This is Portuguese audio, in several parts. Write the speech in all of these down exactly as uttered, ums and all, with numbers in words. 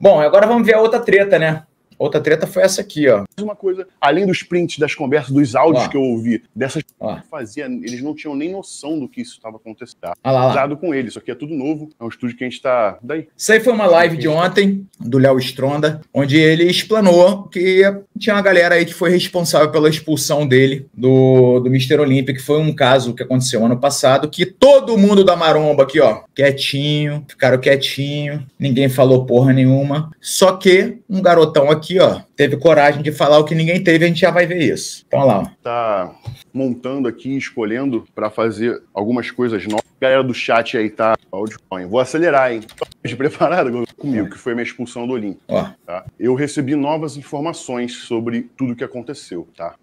Bom, agora vamos ver a outra treta, né? Outra treta foi essa aqui, ó. Uma coisa, além dos prints, das conversas, dos áudios ó. que eu ouvi, dessas ó. que fazia, eles não tinham nem noção do que isso estava acontecendo. Ah, lá, lá. Usado com eles, isso aqui é tudo novo, é um estúdio que a gente tá... Daí. Isso aí foi uma live de ontem, do Léo Stronda, onde ele explanou que tinha uma galera aí que foi responsável pela expulsão dele do, do mister Olímpia, que foi um caso que aconteceu ano passado, que todo mundo da maromba aqui, ó, quietinho, ficaram quietinho, ninguém falou porra nenhuma, só que um garotão aqui, ó, teve coragem de falar o que ninguém teve, a gente já vai ver isso. Então lá, ó. Tá montando aqui, escolhendo para fazer algumas coisas novas. A galera do chat aí tá... Vou acelerar, hein? De preparado comigo, que foi a minha expulsão do Olímpia. Tá? Eu recebi novas informações sobre tudo o que aconteceu, tá?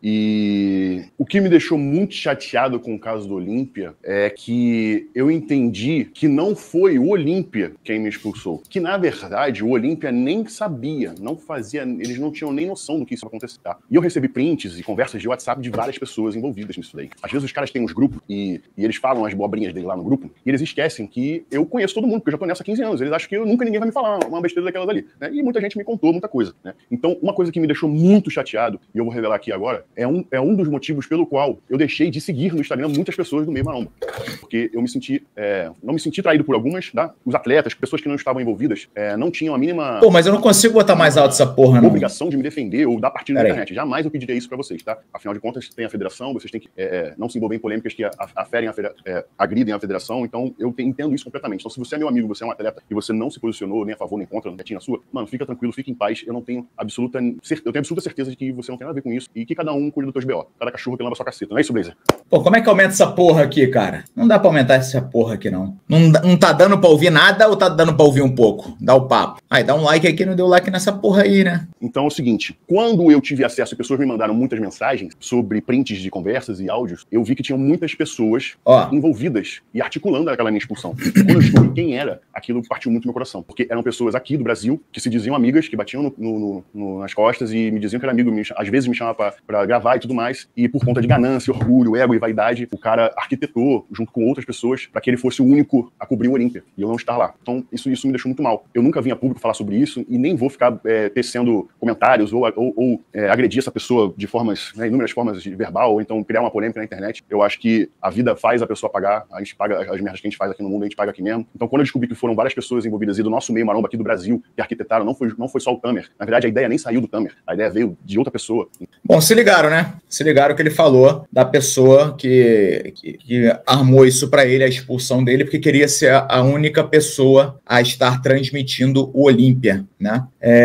E o que me deixou muito chateado com o caso do Olímpia é que eu entendi que não foi o Olímpia quem me expulsou. Que, na verdade, o Olímpia nem sabia, não fazia, eles não tinham nem noção do que isso ia acontecer, tá? E eu recebi prints e conversas de WhatsApp de várias pessoas envolvidas nisso daí. Às vezes os caras têm uns grupos e, e eles falam as bobrinhas dele lá no grupo e eles esquecem que eu conheço todo mundo, porque eu já tô nessa há quinze anos. Eles acham que eu, nunca ninguém vai me falar uma besteira daquelas ali, né? E muita gente me contou muita coisa, né? Então, uma coisa que me deixou muito chateado, e eu vou revelar aqui agora, é um, é um dos motivos pelo qual eu deixei de seguir no Instagram muitas pessoas do meio maromba. Porque eu me senti, é, não me senti traído por algumas, tá? Os atletas, pessoas que não estavam envolvidas, é, não tinham a mínima... Pô, mas eu não consigo botar mais alto essa porra, não. Obrigação de me defender ou dar partido na internet. Jamais eu pediria isso pra vocês, tá? Afinal de contas, tem a federação, vocês têm que é, não se envolver em polêmicas que aferem a federa é, agridem a federação, então eu entendo isso completamente. Então, se você é meu amigo, você é um atleta e você não se posicionou nem a favor nem contra, não quietinho na sua, mano, fica tranquilo, fica em paz. Eu não tenho absoluta eu tenho absoluta certeza de que você não tem nada a ver com isso e que cada um cuida dos teus B O. Cada cachorro que lamba sua caceta. Não é isso, Blazer? Pô, como é que aumenta essa porra aqui, cara? Não dá pra aumentar essa porra aqui, não. Não, não tá dando pra ouvir nada ou tá dando pra ouvir um pouco? Dá o papo. Aí, dá um like aí que não deu like nessa porra aí, né? Então é o seguinte, quando eu tive acesso e pessoas me mandaram muitas mensagens sobre prints de conversas e áudios, eu vi que tinham muitas pessoas Ó. envolvidas e articulando aquela minha expulsão. E quando eu descobri quem era, aquilo partiu muito meu coração. Porque eram pessoas aqui do Brasil que se diziam amigas, que batiam no, no, no, nas costas e me diziam que era amigo, me, às vezes me chamava pra, pra gravar e tudo mais. E por conta de ganância, orgulho, ego e vaidade, o cara arquitetou, junto com outras pessoas, para que ele fosse o único a cobrir o Olímpia. E eu não estar lá. Então isso, isso me deixou muito mal. Eu nunca vim a público falar sobre isso e nem vou ficar é, tecendo comentários ou, ou, ou é, agredir essa pessoa de formas, né, inúmeras formas de verbal, ou então criar uma polêmica na internet. Eu acho que a vida faz a pessoa pagar, a gente paga as merdas que a gente faz aqui no mundo, a gente paga aqui mesmo. Então quando eu descobri que foram várias pessoas envolvidas e do nosso meio maromba aqui do Brasil que arquitetaram, não foi, não foi só o Tamer. Na verdade, a ideia nem saiu do Tamer, a ideia veio de outra pessoa. Bom, se ligaram, né? Se ligaram que ele falou da pessoa que, que, que armou isso pra ele, a expulsão dele, porque queria ser a única pessoa a estar transmitindo o Olímpia, né?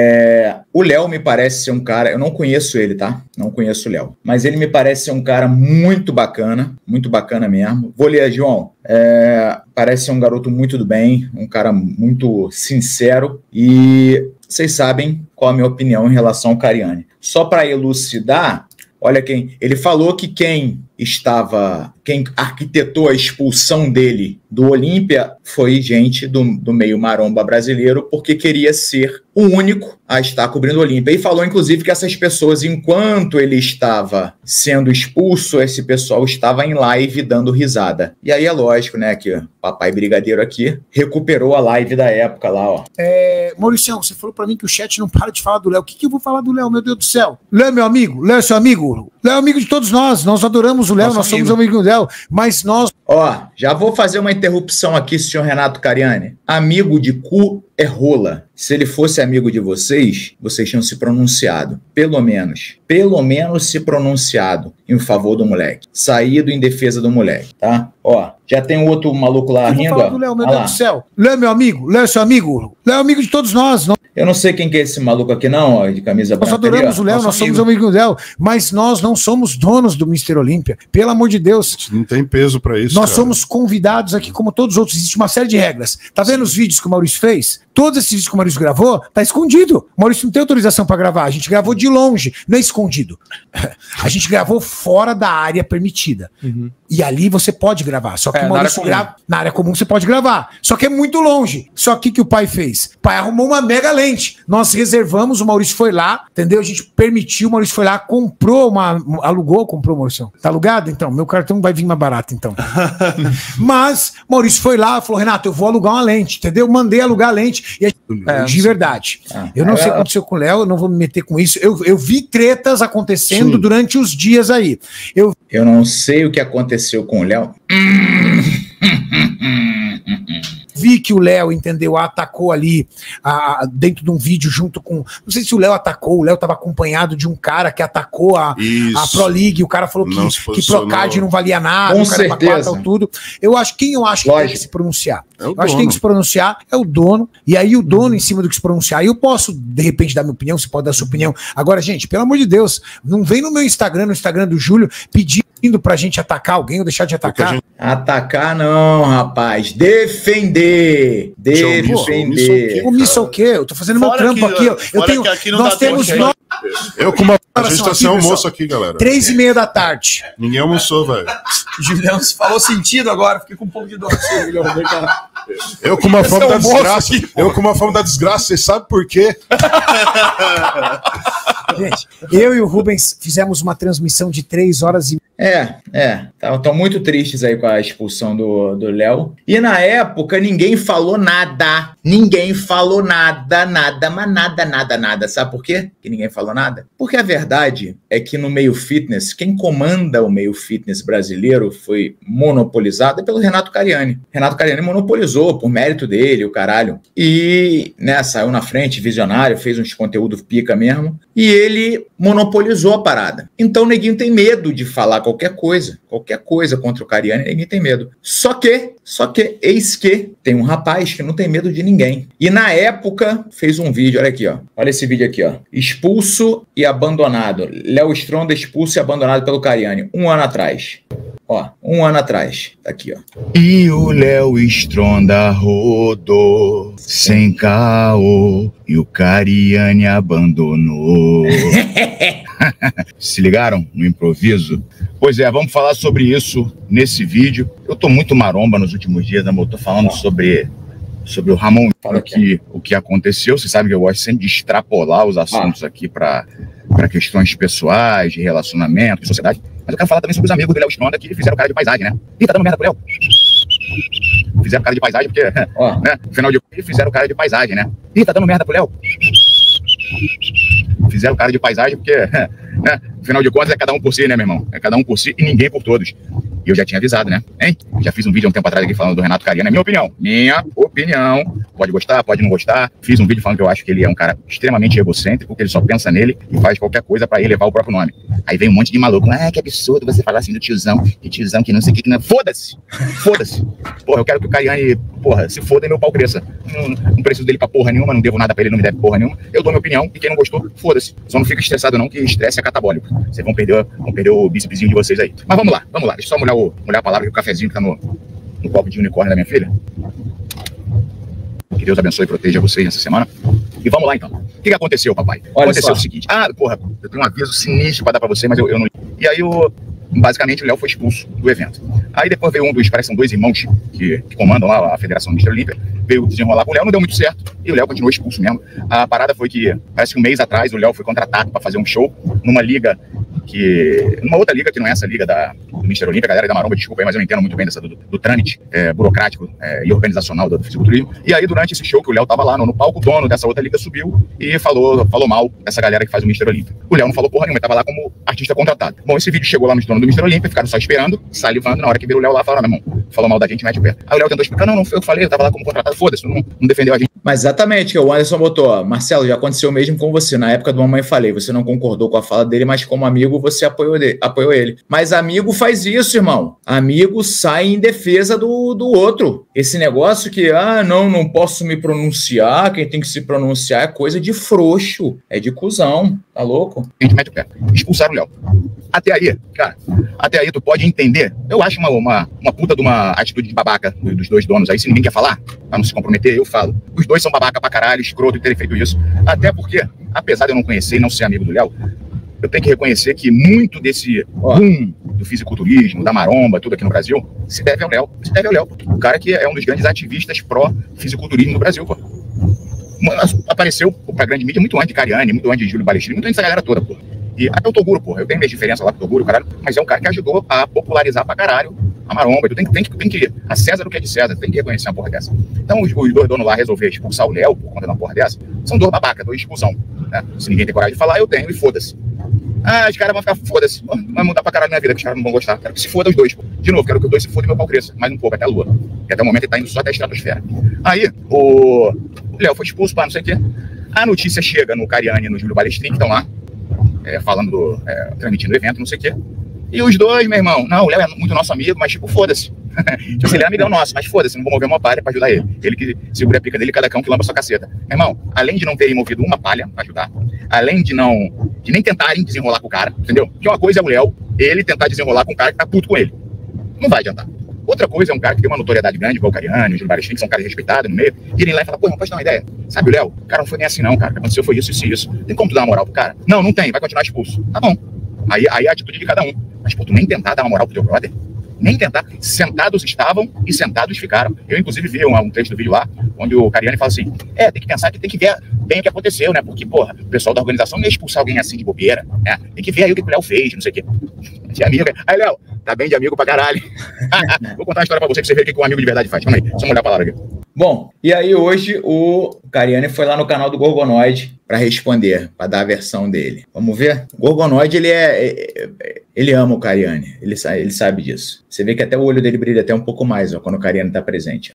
É, o Léo me parece ser um cara, eu não conheço ele, tá? Não conheço o Léo, mas ele me parece ser um cara muito bacana, muito bacana mesmo. Vou ler, João. É, parece ser um garoto muito do bem, um cara muito sincero e vocês sabem qual a minha opinião em relação ao Cariani. Só para elucidar, olha quem... Ele falou que quem estava... Quem arquitetou a expulsão dele do Olímpia foi gente do, do meio maromba brasileiro, porque queria ser o único a estar cobrindo o Olímpia. E falou, inclusive, que essas pessoas, enquanto ele estava sendo expulso, esse pessoal estava em live dando risada. E aí é lógico, né, que o papai brigadeiro aqui recuperou a live da época lá, ó. É, Mauricião, você falou pra mim que o chat não para de falar do Léo. O que, que eu vou falar do Léo, meu Deus do céu? Léo é meu amigo, Léo é seu amigo. Léo é amigo de todos nós, nós adoramos o Léo, nós amigo. somos amigos do Léo, mas nós... Ó, já vou fazer uma interrupção aqui, senhor Renato Cariani. Amigo de cu é rola. Se ele fosse amigo de vocês, vocês tinham se pronunciado. Pelo menos. Pelo menos se pronunciado em favor do moleque. Saído em defesa do moleque, tá? Ó, já tem outro maluco lá rindo, ó. Do Léo, meu Deus do céu. Léo é meu amigo, Léo é seu amigo. Léo é amigo de todos nós. Não... Eu não sei quem que é esse maluco aqui não, ó, de camisa branca. Nós adoramos ali, o Léo, nós amigo. somos amigos do Léo, mas nós não somos donos do mister Olímpia. Pelo amor de Deus. Não tem peso pra isso, Nós cara. somos convidados aqui como todos os outros. Existe uma série de regras. Tá vendo os vídeos que o Maurício fez? Todos esses vídeos que o Maurício gravou, tá escondido. O Maurício não tem autorização pra gravar. A gente gravou de longe, não é escondido. A gente gravou fora da área permitida. Uhum. E ali você pode gravar. Só que é, o Maurício na área grava. Na área comum você pode gravar. Só que é muito longe. Só que o que o pai fez? O pai arrumou uma mega lente. Nós reservamos, o Maurício foi lá, entendeu? A gente permitiu, o Maurício foi lá, comprou uma. Alugou, comprou, Maurício. Tá alugado? Então, meu cartão vai vir mais barato, então. Mas, Maurício foi lá, falou, Renato, eu vou alugar uma lente, entendeu? Mandei alugar a lente. E a gente, é, de verdade. Ah, eu não é, sei o que aconteceu com o Léo, eu não vou me meter com isso. Eu, eu vi tretas acontecendo sim. durante os dias aí. Eu... eu não sei o que aconteceu com o Léo. Vi que o Léo, entendeu, atacou ali a, dentro de um vídeo junto com... Não sei se o Léo atacou, o Léo estava acompanhado de um cara que atacou a, a Pro League, o cara falou que, que Procard não valia nada, com o cara certeza. Quatro, tudo. Eu acho, quem eu acho que Lógico. tem que se pronunciar? É eu dono. acho que tem que se pronunciar é o dono, e aí o dono em cima do que se pronunciar. Eu posso, de repente, dar minha opinião, você pode dar a sua opinião. Agora, gente, pelo amor de Deus, não vem no meu Instagram, no Instagram do Júlio, pedindo pra gente atacar alguém ou deixar de atacar. Gente... Atacar não, rapaz. Defender. Defender. Omissa o quê? Eu tô fazendo fora meu trampo que, aqui. Eu, eu tenho, que aqui não nós temos tempo, nós... Eu com uma... A gente tá sem almoço aqui, galera. Três e meia da tarde. Ninguém almoçou, velho. Julião, falou sentido agora. Fiquei com um pouco de dor. Eu com uma fome da desgraça. Aqui, eu com uma fome da desgraça. Vocês sabem por quê? Gente, eu e o Rubens fizemos uma transmissão de três horas e... É, é. Estão muito tristes aí com a expulsão do Léo. E na época ninguém falou nada. Ninguém falou nada, nada, mas nada, nada, nada. Sabe por quê que ninguém falou nada? Porque a verdade é que no meio fitness, quem comanda o meio fitness brasileiro foi monopolizado pelo Renato Cariani. Renato Cariani monopolizou por mérito dele, o caralho. E, né, saiu na frente, visionário, fez uns conteúdos pica mesmo. E ele monopolizou a parada. Então o neguinho tem medo de falar qualquer coisa, qualquer coisa contra o Cariani, ninguém tem medo. Só que, só que, eis que tem um rapaz que não tem medo de ninguém. E na época fez um vídeo, olha aqui, ó. Olha esse vídeo aqui, ó. Expulso e abandonado. Léo Stronda expulso e abandonado pelo Cariani. Um ano atrás. Ó, um ano atrás. Tá aqui, ó. E o Léo Stronda rodou sem caô e o Cariani abandonou. Se ligaram no improviso? Pois é, vamos falar sobre isso nesse vídeo. Eu tô muito maromba nos últimos dias, amor. Tô falando sobre, sobre o Ramon, aqui, o que aconteceu. Você sabe que eu gosto sempre de extrapolar os assuntos ah. aqui para para questões pessoais, de relacionamento, de sociedade. Mas eu quero falar também sobre os amigos do Léo Stronda que fizeram cara de paisagem, né? Ih, tá dando merda pro Léo. Fizeram cara de paisagem porque, oh. né? Final de contas, fizeram cara de paisagem, né? Ih, tá dando merda pro Léo. Fizeram cara de paisagem porque, né? Afinal de contas, é cada um por si, né, meu irmão? É cada um por si e ninguém por todos. E eu já tinha avisado, né? Hein? Já fiz um vídeo há um tempo atrás aqui falando do Renato Cariani. É minha opinião. Minha opinião. Pode gostar, pode não gostar. Fiz um vídeo falando que eu acho que ele é um cara extremamente egocêntrico, que ele só pensa nele e faz qualquer coisa pra ele levar o próprio nome. Aí vem um monte de maluco. Ah, que absurdo você falar assim do tiozão. Que tiozão que não sei o que. que não... Foda-se! Foda-se! Porra, eu quero que o Cariani, porra, se foda e meu pau cresça. Não, não preciso dele pra porra nenhuma, não devo nada pra ele, não me deve porra nenhuma. Eu dou minha opinião e quem não gostou, foda-se. Só não fica estressado não, que estresse é catabólico. Vocês vão perder, vão perder o bícepszinho de vocês aí. Mas vamos lá, vamos lá. Deixa eu só molhar, o, molhar a palavra que o cafezinho que tá no, no copo de unicórnio da minha filha. Que Deus abençoe e proteja vocês nessa semana. E vamos lá então. O que, que aconteceu, papai? Olha aconteceu só. O seguinte. Ah, porra, eu tenho um aviso sinistro pra dar pra você, mas eu, eu não... E aí o... Basicamente o Léo foi expulso do evento. Aí depois veio um dos, parece que são dois irmãos que, que comandam lá a Federação do Mister Olímpia, veio desenrolar com o Léo, não deu muito certo, e o Léo continuou expulso mesmo. A parada foi que, parece que um mês atrás, o Léo foi contratado para fazer um show numa liga que... numa outra liga que não é essa liga da, do Mister Olímpia, galera da Maromba, desculpa aí, mas eu não entendo muito bem dessa, do, do trâmite é, burocrático é, e organizacional do, do fisiculturismo. E aí, durante esse show que o Léo tava lá no, no palco, o dono dessa outra liga subiu e falou, falou mal dessa galera que faz o Mister Olímpia. O Léo não falou porra nenhuma, ele tava lá como artista contratado. Bom, esse vídeo chegou lá nos donos do Mister Olímpia, ficaram só esperando, salivando, na hora que virou o Léo lá, falaram, meu irmão, falou mal da gente, mete o pé. Aí o Léo tentou explicar, não, não foi eu que falei, eu tava lá como contratado, foda-se, não, não defendeu a gente. Mas exatamente, o Anderson botou, Marcelo, já aconteceu mesmo com você, na época do Mamãe Falei, você não concordou com a fala dele, mas como amigo você apoiou, dele, apoiou ele. Mas amigo faz isso, irmão. Amigo sai em defesa do, do outro. Esse negócio que, ah, não, não posso me pronunciar, quem tem que se pronunciar é coisa de frouxo, é de cuzão, tá louco? A gente mete o pé, expulsaram o Léo. Até aí, cara, até aí tu pode entender, eu acho uma, uma, uma puta de uma atitude de babaca dos dois donos aí, se ninguém quer falar, pra não se comprometer, eu falo. Os dois são babaca pra caralho, escroto de terem feito isso, até porque, apesar de eu não conhecer e não ser amigo do Léo, eu tenho que reconhecer que muito desse boom do fisiculturismo, da maromba, tudo aqui no Brasil, se deve ao Léo. Se deve ao Léo. O cara que é um dos grandes ativistas pró-fisiculturismo no Brasil, pô. Apareceu pra grande mídia muito antes de Cariani, muito antes de Júlio Balestrini, muito antes dessa galera toda, pô. E até o Toguro, pô, eu tenho minha diferença lá com o Toguro, caralho, mas é um cara que ajudou a popularizar pra caralho a maromba. Tu tem, tem, tem que. A César o que é de César, tem que reconhecer uma porra dessa. Então, os, os dois donos lá resolveram expulsar o Léo por conta de uma porra dessa. São dois babacas, dois expulsão. Né? Se ninguém tem coragem de falar, eu tenho, e foda-se. Ah, os caras vão ficar, foda-se, vai mudar pra caralho minha vida, que os caras não vão gostar. Quero que se foda os dois, pô. De novo, quero que os dois se fodam e meu pau cresça, mais um pouco, até a lua. E até o momento ele tá indo só até a estratosfera. Aí, o Léo foi expulso, pá, não sei o quê. A notícia chega no Cariani e no Júlio Balestrini, que estão lá, é, falando, do, é, transmitindo o evento, não sei o quê. E os dois, meu irmão, não, o Léo é muito nosso amigo, mas tipo, foda-se. Tipo, ele é amigão nosso, mas foda-se, não vou mover uma palha pra ajudar ele. Ele que segura a pica dele, cada cão que lamba sua caceta. Meu irmão, além de não terem movido uma palha pra ajudar, além de não, de nem tentarem desenrolar com o cara, entendeu? Porque uma coisa é o Léo, ele tentar desenrolar com o cara que tá puto com ele. Não vai adiantar. Outra coisa é um cara que tem uma notoriedade grande, igual o Cariani, o Júlio Balestrini, que são caras respeitados no meio, e ele lá e fala, pô, não pode dar uma ideia. Sabe, o Léo, o cara não foi nem assim não, cara. O que aconteceu foi isso, isso e isso. Tem como tu dar uma moral pro cara? Não, não tem, vai continuar expulso. Tá bom. Aí, aí é a atitude de cada um. Mas, pô, tu nem tentar dar uma moral pro teu brother? Nem tentar. Sentados estavam e sentados ficaram. Eu, inclusive, vi um, um trecho do vídeo lá, onde o Cariani fala assim, é, tem que pensar que tem que ver bem o que aconteceu, né? Porque, porra, o pessoal da organização não ia expulsar alguém assim de bobeira, né? Tem que ver aí o que o Léo fez, não sei o quê. De amigo. Aí, Léo, tá bem de amigo pra caralho. Vou contar uma história pra você, pra você ver o que um amigo de verdade faz. Calma aí, só olhar a palavra aqui. Bom, e aí hoje o Cariani foi lá no canal do Gorgonoide para responder, para dar a versão dele. Vamos ver? O Gorgonoide, ele é, ele ama o Cariani, ele sabe, ele sabe disso. Você vê que até o olho dele brilha até um pouco mais, ó, quando o Cariani tá presente.